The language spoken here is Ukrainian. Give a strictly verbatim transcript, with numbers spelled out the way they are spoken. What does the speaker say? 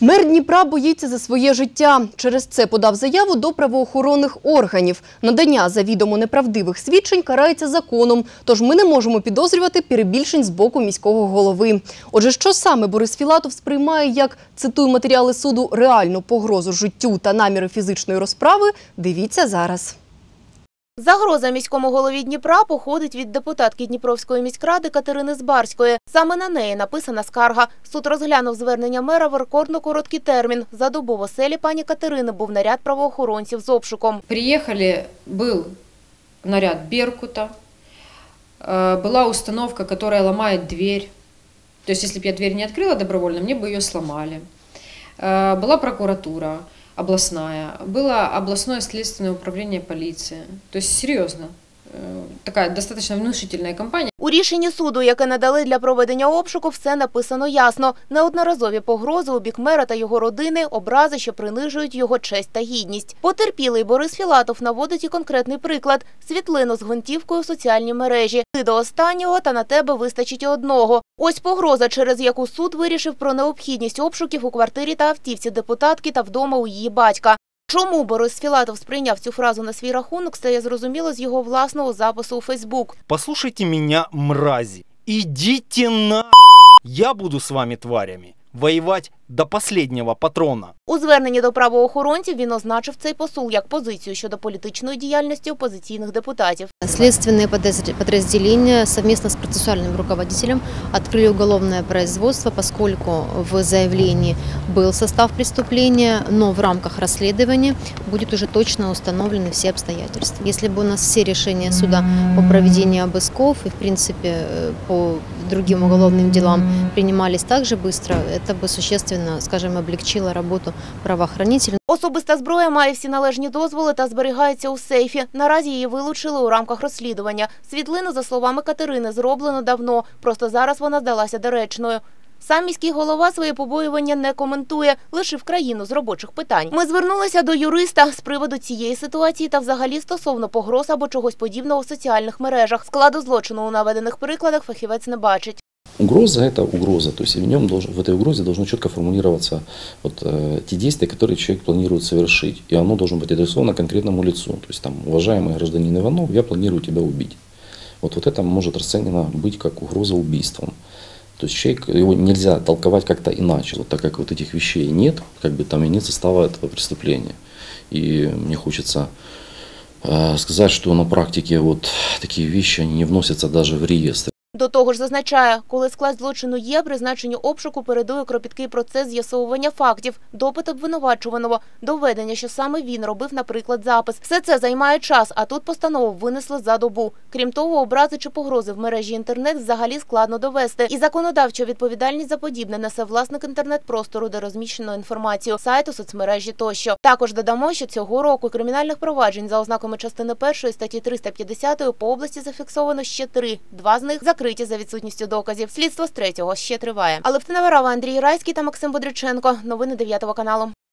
Мер Дніпра боїться за своє життя. Через це подав заяву до правоохоронних органів. Надання завідомо неправдивих свідчень карається законом, тож ми не можемо підозрювати перебільшень з боку міського голови. Отже, що саме Борис Філатов сприймає як, цитую матеріали суду, реальну погрозу життю та наміри фізичної розправи, дивіться зараз. Загроза міському голові Дніпра походить від депутатки Дніпровської міськради Катерини Збарської. Саме на неї написана скарга. Суд розглянув звернення мера в рекордно короткий термін. За добу в оселі пані Катерини був наряд правоохоронців з обшуком. Приїхали, був наряд Беркута, була установка, яка ламає двері. Тобто, якщо б я двері не відкрила добровольно, мені б її зламали. Була прокуратура областная, было областное следственное управление полиции. То есть серьезно, такая достаточно внушительная компания. У рішенні суду, яке надали для проведення обшуку, все написано ясно. Неодноразові погрози у бік мера та його родини, образи, що принижують його честь та гідність. Потерпілий Борис Філатов наводить і конкретний приклад – світлину з гвинтівкою в соціальній мережі. Ти до останнього, та на тебе вистачить одного. Ось погроза, через яку суд вирішив про необхідність обшуків у квартирі та автівці депутатки та вдома у її батька. Чому Борис Філатов сприйняв цю фразу на свій рахунок, стає зрозуміло з його власного запису у Фейсбук. «Послушайте меня, мрази, идите на... Я буду с вами тварями воевать до последнего патрона». У зверненні до правоохоронців він означив цей посул як позицію щодо політичної діяльності опозиційних депутатів. Следственные подразделения совместно с процессуальным руководителем открыли уголовное производство, поскольку в заявлении был состав преступления, но в рамках расследования будет уже точно установлены все обстоятельства. Если бы у нас все решения суда по проведению обысков и, в принципе, по другим уголовным делам принимались так же быстро, это бы существенно, скажем, облегчило работу правоохранителей. Особиста зброя має всі належні дозволи та зберігається у сейфі. Наразі її вилучили у рамках розслідування. Світлину, за словами Катерини, зроблено давно, просто зараз вона здалася доречною. Сам міський голова своє побоювання не коментує, лишив країну з робочих питань. Ми звернулися до юриста з приводу цієї ситуації та взагалі стосовно погроз або чогось подібного в соціальних мережах. Складу злочину у наведених прикладах фахівець не бачить. Угроза – это угроза, то есть в, нем должен, в этой угрозе должно четко формулироваться вот, э, те действия, которые человек планирует совершить, и оно должно быть адресовано конкретному лицу. То есть, там, уважаемый гражданин Иванов, я планирую тебя убить. Вот, вот это может расценено быть как угроза убийством. То есть человек, его нельзя толковать как-то иначе, вот, так как вот этих вещей нет, как бы там и нет состава этого преступления. И мне хочется э, сказать, что на практике вот такие вещи они не вносятся даже в реестр. До того ж зазначає, коли склад злочину є, призначенню обшуку передує кропіткий процес з'ясовування фактів, допит обвинувачуваного, доведення, що саме він робив, наприклад, запис. Все це займає час, а тут постанову винесли за добу. Крім того, образи чи погрози в мережі інтернет взагалі складно довести. І законодавча відповідальність за подібне несе власник інтернет-простору, де розміщено інформацію, сайту, соцмережі тощо. Також додамо, що цього року кримінальних проваджень за ознаками частини першої статті триста п'ятдесят по області зафіксовано ще три. Два з них закриті за відсутністю доказів. Слідство з третього ще триває. Алевтина Варава, Андрій Райський та Максим Бодриченко. Новини дев'ятого каналу.